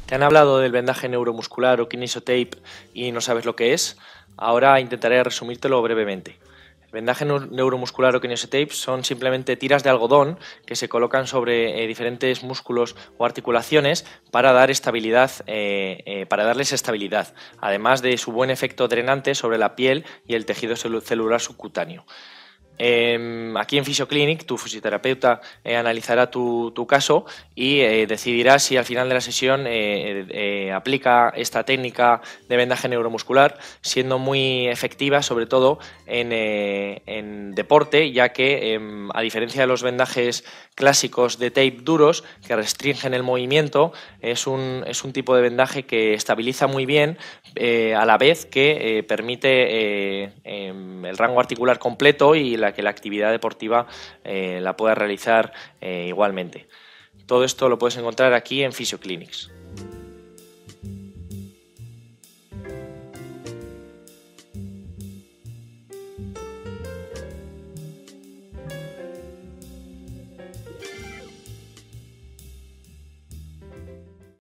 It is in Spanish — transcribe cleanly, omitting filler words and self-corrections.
¿Te han hablado del vendaje neuromuscular o Kinesiotape y no sabes lo que es? Ahora intentaré resumírtelo brevemente. El vendaje neuromuscular o Kinesiotape son simplemente tiras de algodón que se colocan sobre diferentes músculos o articulaciones para dar estabilidad, para darles estabilidad, además de su buen efecto drenante sobre la piel y el tejido celular subcutáneo. Aquí en Physioclinic tu fisioterapeuta analizará tu caso y decidirá si al final de la sesión aplica esta técnica de vendaje neuromuscular, siendo muy efectiva sobre todo en deporte, ya que a diferencia de los vendajes clásicos de tape duros que restringen el movimiento, es un tipo de vendaje que estabiliza muy bien, a la vez que permite el rango articular completo y que la actividad deportiva la pueda realizar igualmente. Todo esto lo puedes encontrar aquí en Physioclinics.